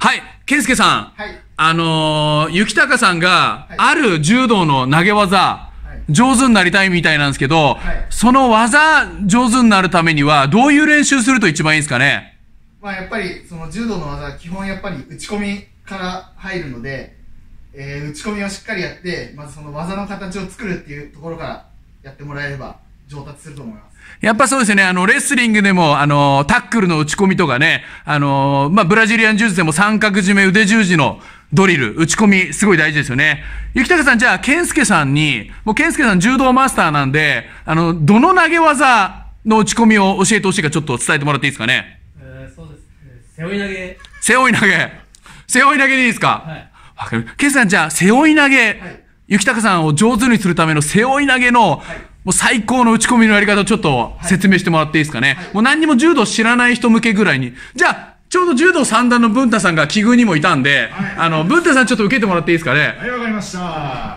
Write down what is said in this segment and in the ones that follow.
はい、健介さん。 はい。 雪高さんが、 はい、 ある柔道の投げ技、上手になりたいみたいなんですけど、その技上手になるためには、どういう練習すると一番いいですかね？ まあやっぱり、その柔道の技は基本やっぱり打ち込みから入るので、打ち込みをしっかりやって、まずその技の形を作るっていうところからやってもらえれば上達すると思います。 やっぱそうですよね。レスリングでも、タックルの打ち込みとかね、ブラジリアン柔術でも三角締め、腕十字のドリル、打ち込み、すごい大事ですよね。雪高さん、じゃあ、健介さんに、もう健介さん柔道マスターなんで、どの投げ技の打ち込みを教えてほしいかちょっと伝えてもらっていいですかね。 そうですね。背負い投げ。 背負い投げ。背負い投げでいいですか？ はい。 わかる。健介さん、じゃあ、背負い投げ、はい、雪高さんを上手にするための背負い投げの、はい、もう最高の打ち込みのやり方をちょっと説明してもらっていいですかね。はい、もう何にも柔道知らない人向けぐらいに。じゃあ、ちょうど柔道三段の文太さんが奇遇にもいたんで、はい、文太さんちょっと受けてもらっていいですかね。 はい、わかりました。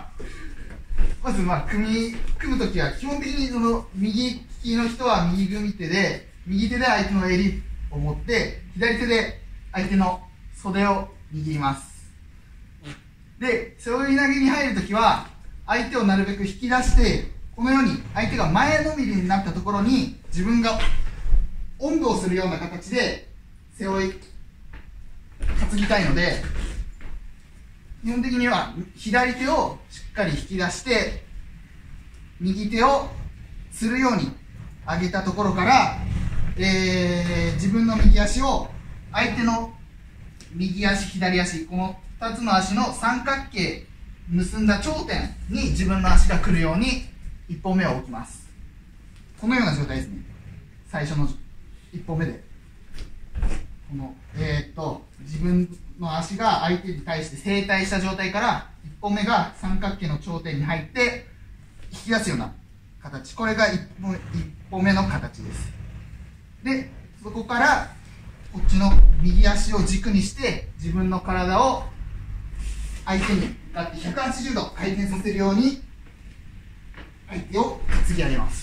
まず、組むときは、基本的にその、右利きの人は右組手で、右手で相手の襟を持って、左手で相手の袖を握ります。で、背負い投げに入るときは、相手をなるべく引き出して、このように相手が前のめりになったところに自分がおんぶをするような形で背負い担ぎたいので、基本的には左手をしっかり引き出して右手をつるように上げたところから、自分の右足を相手の右足左足、この2つの足の三角形結んだ頂点に自分の足が来るように1本目を置きます。このような状態ですね。最初の1本目でこの自分の足が相手に対して正対した状態から1本目が三角形の頂点に入って引き出すような形、これが1本目の形です。でそこからこっちの右足を軸にして自分の体を相手に向かって180度回転させるように相手を担ぎ上げます。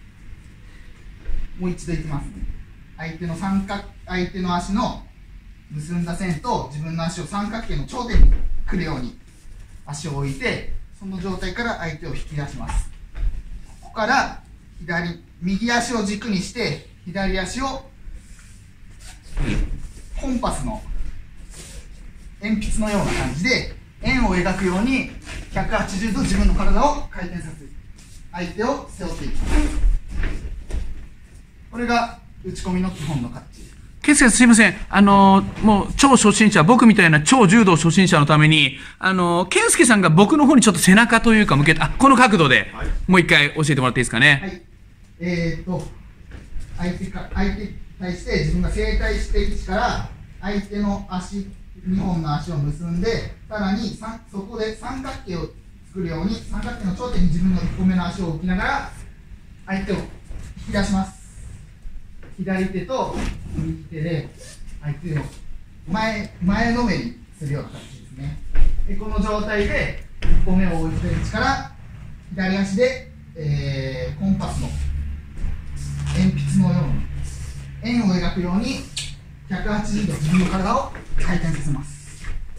もう一度いきますね。相手の足の結んだ線と自分の足を三角形の頂点に来るように足を置いて、その状態から相手を引き出します。ここから右足を軸にして左足をコンパスの鉛筆のような感じで円を描くように180度自分の体を回転させる、相手を背負っていきます。これが打ち込みの基本の形です。 健介さんすいません。もう超初心者、僕みたいな超柔道初心者のために、健介さんが僕の方にちょっと背中というか向けて、この角度で、もう一回教えてもらっていいですかね。 はい。相手に対して自分が正対している位置から相手の足、2本の足を結んで、さらにそこで三角形を作るように三角形の頂点に自分の1個目の足を置きながら相手を引き出します。左手と右手で相手を前のめりするような形ですね。でこの状態で1個目を置いた位置から左足で、コンパスの鉛筆のように円を描くように180度自分の体を回転させます。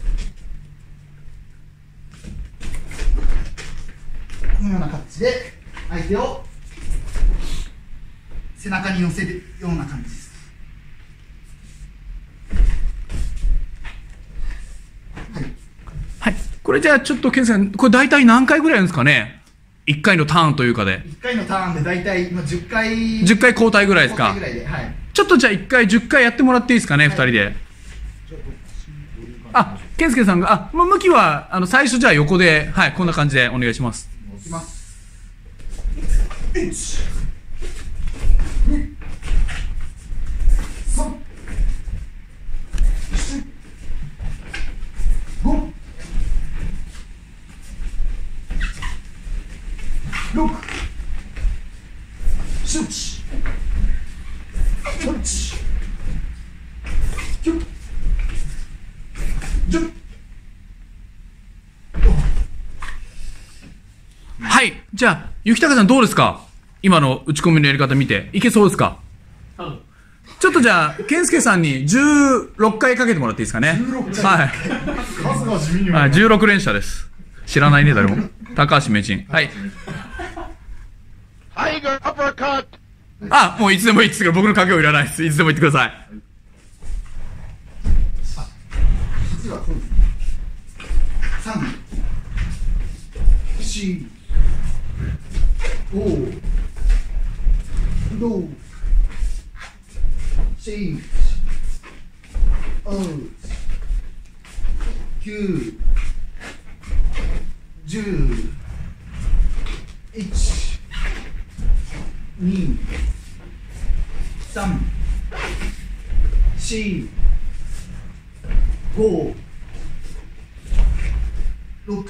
このような形で相手を背中に乗せるような感じです。はい。 はい。これじゃあちょっと健介さん、これ大体何回ぐらいなんですかね？1回のターンというかで。 1回のターンで大体今10回。 10回交代ぐらいですか？ 交代ぐらいで、はい。 ちょっとじゃあ1回10回やってもらっていいですかね、2人で。健介さんが、向きは、最初じゃあ横で、はい、こんな感じでお願いします。 いきます。1、2、3、4、5、6、7、8、9、10。 はい。じゃあ、雪高さんどうですか？今の打ち込みのやり方見て。いけそうですか？ ちょっとじゃあ、健介さんに16回かけてもらっていいですかね。 16 はい。 数が地味にはい、16連射です。知らないね、誰も。高橋名人。はい。あ、もういつでもいいですから、僕の賭けをいらないです。いつでも言ってください。 実はそうですね。3、4、5、6、7、8、9、10、1、2、3、4、5、6。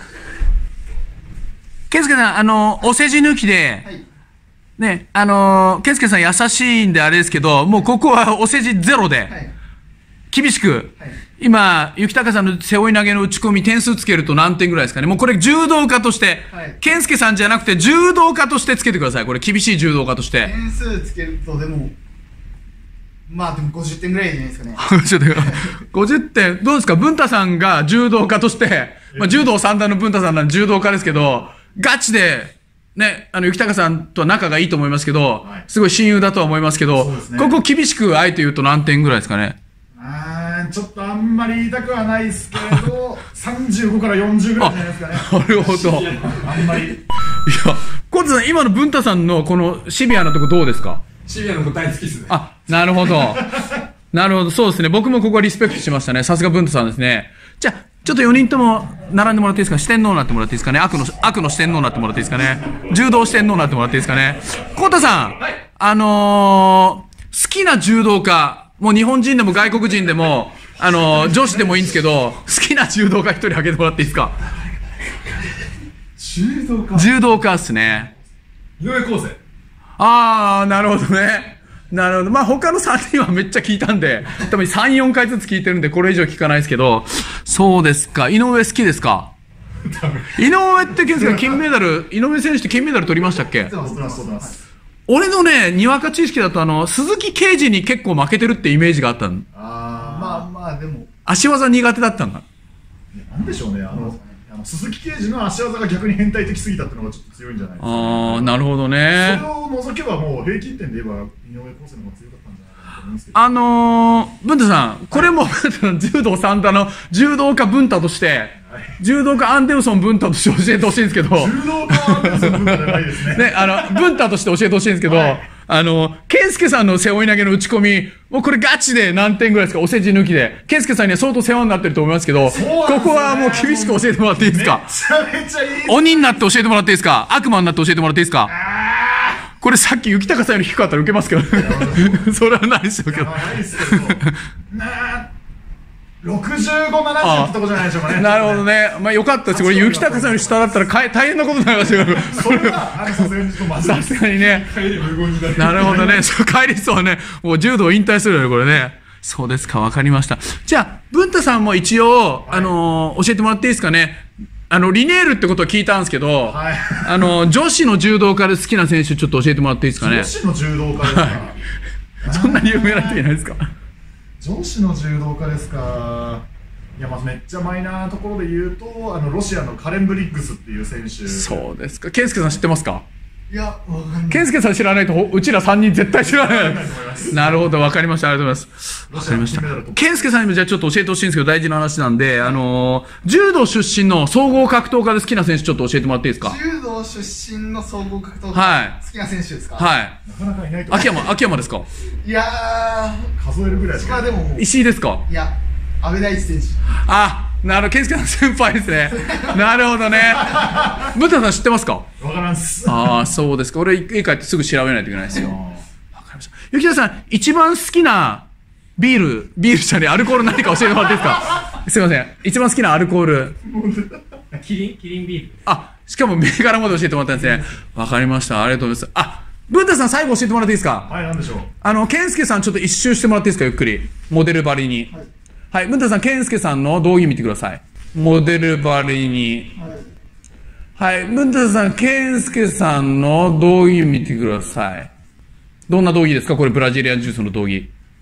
健介さん、お世辞抜きで、 はい。 ね、健介さん優しいんであれですけど、もうここはお世辞ゼロで、 はい。 厳しく、 はい。 今、雪高さんの背負い投げの打ち込み点数つけると何点ぐらいですかね。もうこれ柔道家として、 はい、 健介さんじゃなくて柔道家としてつけてください。これ厳しい柔道家として。 点数つけると、でも、まあでも50点ぐらいじゃないですかね。 ちょっと、50点、どうですか文太さんが柔道家として、まあ、柔道三段の文太さんなんで柔道家ですけど、ガチで、ね、雪高さんとは仲がいいと思いますけど、 はいすごい親友だとは思いますけど、 そうですねここ厳しくあえて言うと何点ぐらいですかね。 ちょっとあんまり言いたくはないですけれど、35から40ぐらいじゃないですかね。 なるほど。いや、 あんまり。 コッツさん、今の文太さんのこのシビアなとこどうですか？ シビアの答え好きですね。 あ、なるほど。なるほど、そうですね。僕もここはリスペクトしましたね。さすが文太さんですね。じゃあ、ちょっと4人とも並んでもらっていいですか？四天王になってもらっていいですかね？悪の四天王になってもらっていいですかね？柔道四天王になってもらっていいですかね？コッタさん、好きな柔道家、もう日本人でも外国人でも、女子でもいいんですけど、好きな柔道家一人挙げてもらっていいですか？ 柔道家。 柔道家っすね。 井上康生。 あー、なるほどね。なるほど。まあ、他の3人はめっちゃ聞いたんで、多分3、4回ずつ聞いてるんで、これ以上聞かないですけど、そうですか。井上好きですか？井上って健介さん金メダル、井上選手って金メダル取りましたっけ？ そうです。 俺のね、にわか知識だと鈴木啓治に結構負けてるってイメージがあったの。 まあまあ、でも、 足技苦手だったんだ。 なんでしょうね、鈴木啓治の足技が逆に変態的すぎたっていうのがちょっと強いんじゃないですか。 あー、なるほどね。 それを除けばもう平均点で言えば井上康生の方が強かったんじゃないかなと思うんですけど。 文太さん、これも、柔道三段の柔道家文太として、柔道家アンデルソン文太として教えてほしいんですけど、 柔道家は別に文化じゃないですね。 ね、文太として教えてほしいんですけど、健介さんの背負い投げの打ち込み、もうこれガチで何点ぐらいですか？お世辞抜きで。健介さんには相当世話になってると思いますけど、 そうなんですよねここはもう厳しく教えてもらっていいですか？ めちゃめちゃいい。 鬼になって教えてもらっていいですか？悪魔になって教えてもらっていいですか？これさっき雪高さんより低かったら受けますけど、それはないですよけど。 ないですけど、65、70ってとこじゃないでしょうかね。 なるほどね。まあよかったです。これ雪高さんより下だったら大変なことになりますよ。 それは、さすがにちょっとまずいさすがにね。 帰り無言になる。 なるほどね。そう帰りそうね。もう柔道引退するよね、これね。そうですか、わかりました。じゃあ、文太さんも一応、教えてもらっていいですかね。リネールってことを聞いたんですけど、 はい女子の柔道家で好きな選手ちょっと教えてもらっていいですかね。 女子の柔道家ですか。 そんなに有名な人いないですか？ 女子の柔道家ですか。いや、まずめっちゃマイナーなところで言うと、ロシアのカレン・ブリッグスっていう選手。 そうですか。健介さん知ってますか？ いや、わかんない。 健介さん知らないと、うちら3人絶対知らない。 ないと思いますなるほど、わかりました。ありがとうございます。わかりましたロシアの金メダル取っ。た健介さんにもじゃあちょっと教えてほしいんですけど、大事な話なんで、柔道出身の総合格闘家で好きな選手ちょっと教えてもらっていいですか？ 柔道出身の総合格闘はい家、好きな選手ですか？ はい。 なかなかいないと思う。 秋山ですか？ いや数えるぐらいしか。 でも、 石井ですか？ いや、安倍大地選手。 健介さん先輩ですね。なるほどね。武田さん知ってますか？ わからんっす。 そうですか。俺、家帰ってすぐ調べないといけないですよ。わかりました。雪田さん、一番好きなビールじゃねえ、アルコール何か教えてもらっていいですか？すいません。一番好きなアルコール。 キリンビール。 しかも銘柄まで教えてもらったんですね。わかりました。ありがとうございます。文太さん最後教えてもらっていいですか？ はい、なんでしょう。 健介さんちょっと一周してもらっていいですか？ゆっくり。モデルバリに。はい。文太さん、健介さんの道着見てください。モデルバリに。はい。文太さん、健介さんの道着見てください。どんな道着ですか？これブラジリアンジュースの道着。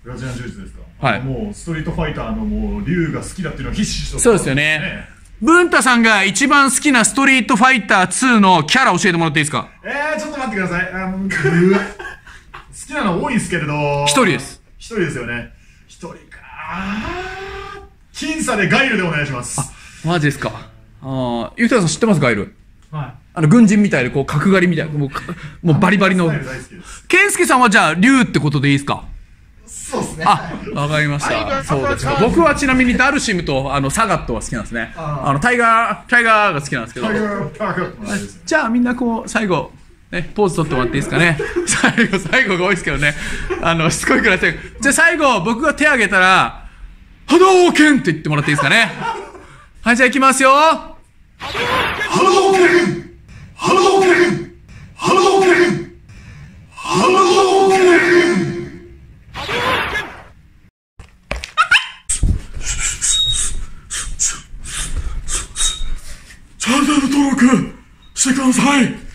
ブラジリアン柔術ですか。 はいもうストリートファイターのもう竜が好きだっていうのはひしひしと。 そうですよね。文太さんが一番好きなストリートファイター2のキャラ教えてもらっていいですか？ ちょっと待ってください。好きなの多いんですけれど。 一人です。 一人ですよね。一人か。僅差でガイルでお願いします。 マジですか。ゆうたさん知ってますガイル？ はい。 軍人みたいで、こう、角刈りみたいな、もうバリバリの。 スタイル大好きです。 健介さんはじゃあ、竜ってことでいいですか？ そうですね。 わかりました。そうですか。僕はちなみにダルシムと、サガットは好きなんですね。タイガーが好きなんですけど。じゃあ、みんなこう、最後、ね、ポーズ取ってもらっていいですかね。最後が多いですけどね。しつこいくらいです。じゃあ最後、僕が手挙げたら、波動拳って言ってもらっていいですかね。はい、じゃあ行きますよ。 波動拳波動拳波動拳波動拳チャンネル登録してください。